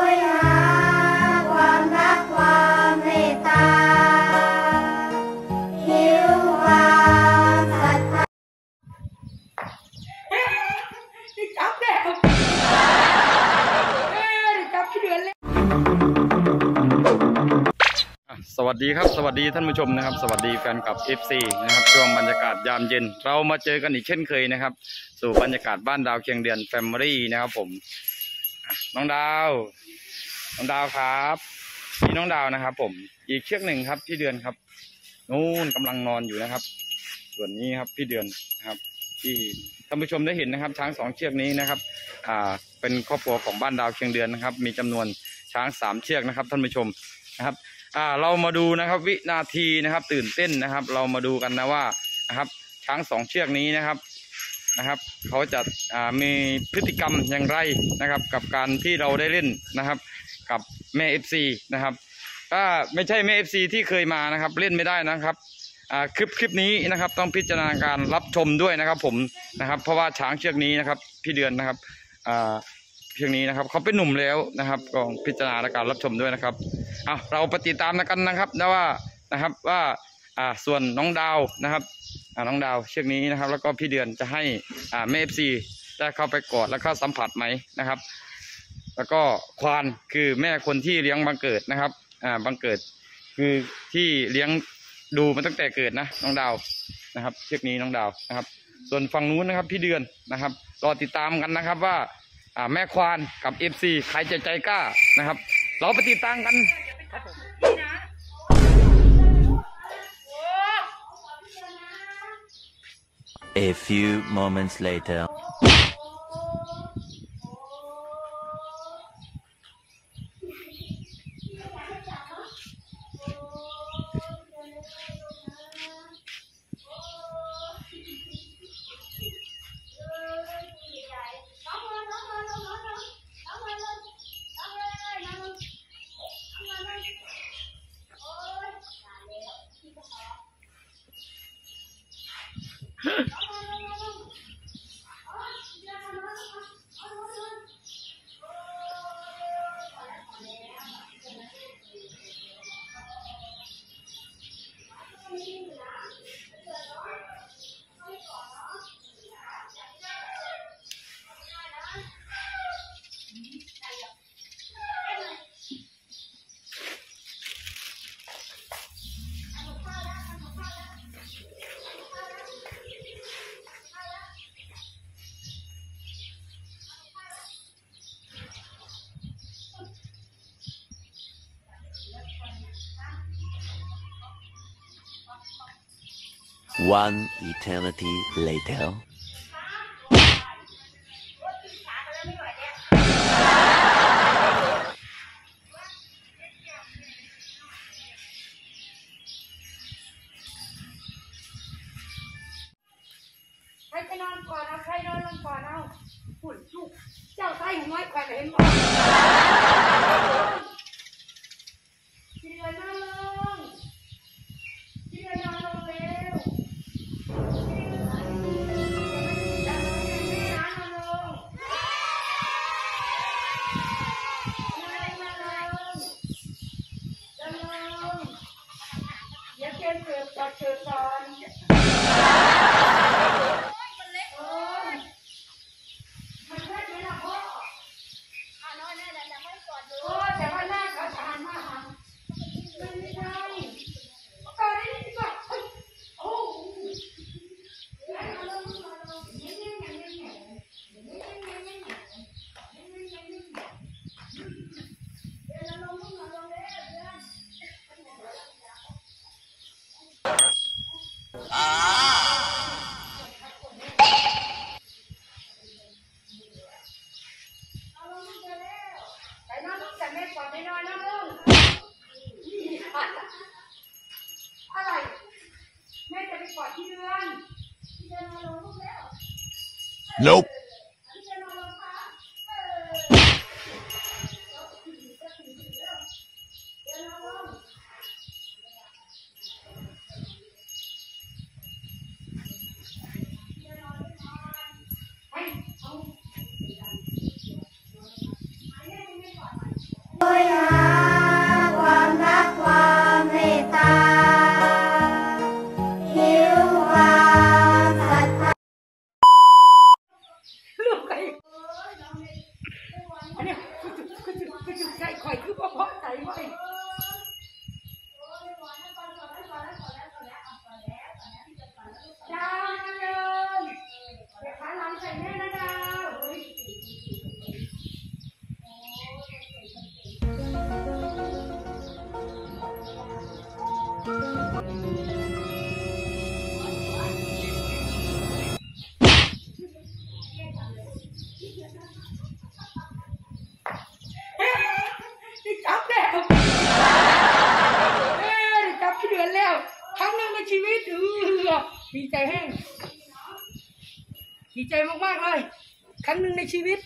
ยหาความรักความเมตตาหิวความศรัทธาจับแล้วจับพี่เดือนเลยสวัสดีครับสวัสดีท่านผู้ชมนะครับสวัสดีแฟนคลับ FC นะครับช่วงบรรยากาศยามเย็นเรามาเจอกันอีกเช่นเคยนะครับสู่บรรยากาศบ้านดาวเคียงเดือนแฟมิลี่นะครับผมน้องดาวครับพี่น้องดาวนะครับผมอีกเชือกหนึ่งครับพี่เดือนครับนู่นกำลังนอนอยู่นะครับส่วนนี้ครับพี่เดือนนะครับที่ท่านผู้ชมได้เห็นนะครับช้าง2เชือกนี้นะครับเป็นครอบครัวของบ้านดาวเคียงเดือนนะครับมีจำนวนช้าง3เชือกนะครับท่านผู้ชมนะครับเรามาดูนะครับวินาทีนะครับตื่นเต้นนะครับเรามาดูกันนะว่านะครับช้าง2เชือกนี้นะครับเขาจะมีพฤติกรรมอย่างไรนะครับกับการที่เราได้เล่นนะครับกับแม่ FC นะครับถ้าไม่ใช่แม่ FC ที่เคยมานะครับเล่นไม่ได้นะครับคลิปนี้นะครับต้องพิจารณาการรับชมด้วยนะครับผมนะครับเพราะว่าช้างเชือกนี้นะครับพี่เดือนนะครับเชือกนี้นะครับเขาเป็นหนุ่มแล้วนะครับก็พิจารณาการรับชมด้วยนะครับเราไปติดตามกันนะครับว่าส่วนน้องดาวนะครับน้องดาวเชือกนี้นะครับแล้วก็พี่เดือนจะให้แม่ FC ได้เข้าไปกอดและเข้าสัมผัสไหมนะครับแล้วก็ควานคือแม่คนที่เลี้ยงบังเกิดนะครับบังเกิดคือที่เลี้ยงดูมาตั้งแต่เกิดนะน้องดาวนะครับเชือกนี้น้องดาวนะครับส่วนฝั่งนู้นนะครับพี่เดือนนะครับรอติดตามกันนะครับว่าแม่ควานกับ FC ใครจะใจกล้านะครับเราไปติดตามกันครับผม A few moments later. One eternity later. ให้ไปนอนก่อนเอาใครนอนลงก่อนเอาหุ่นลูกเจ้าไส้หัวแขวนเห็นบ่พี่เดือนนอนลงพี่เดือนนอนลงเร็วอย่าเกินเกิดก่อนเกิดก่อนอะไรแม่จะไปกอดที่เรือนที่เรือนมาลงลูกแล้ว Nope. ข่อยคือพ่อใจไว้ดาวนะเดินเด็กขาหลังใส่แม่นะดาวจับแล้วจับที่เดือนแล้วครั้งหนึ่งในชีวิตดีใจแห้งดีใจมากๆเลยครั้งหนึ่งในชีวิต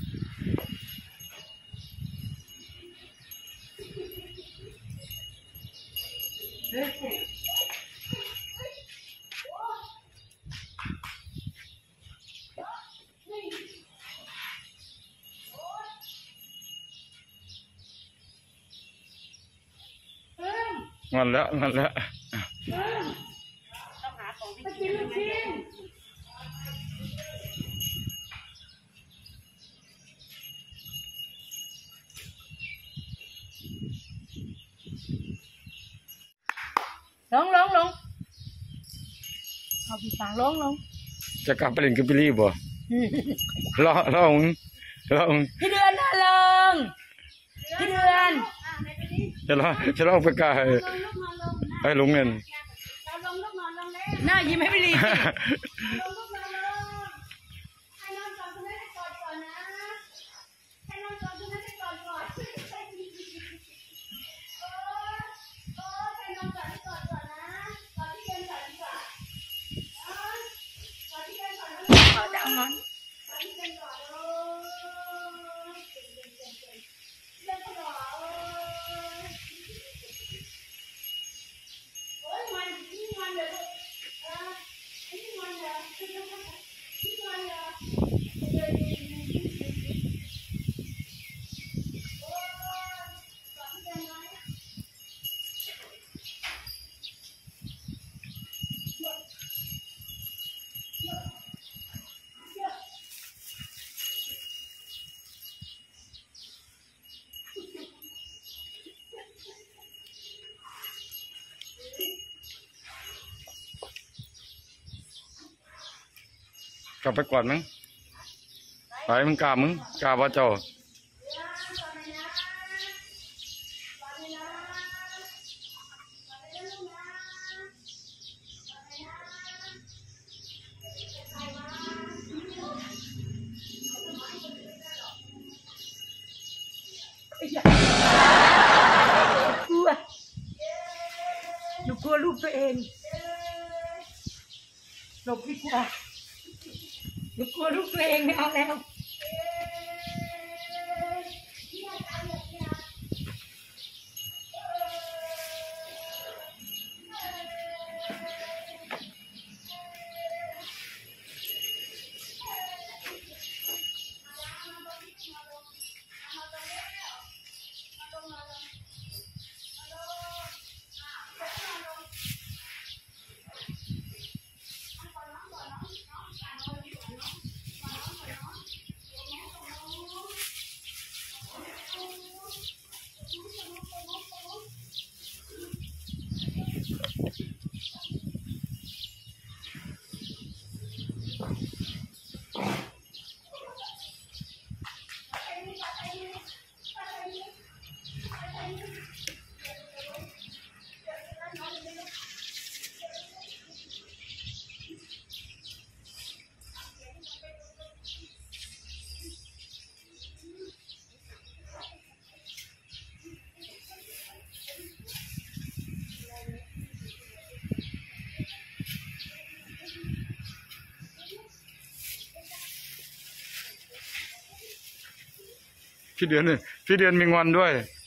งอนแล้วไปกินลูกชิ้นลงเอาพี่สางลงจะกลับไปเล่นกับพี่ลี่บ่รอพี่เดือนน่าลงพี่เดือนจะรอไปกายให้ลุงเงินหน้ายิ้มให้พี่ลี่กลับไปก่อนมั้งไปมึงกล้าบ่เจ้าหนูกลัวลูกตัวเองหลบดีกว่าหนูกลัวลูกตัวเองไม่เอาแล้วพี่เดือนมีงอนด้วย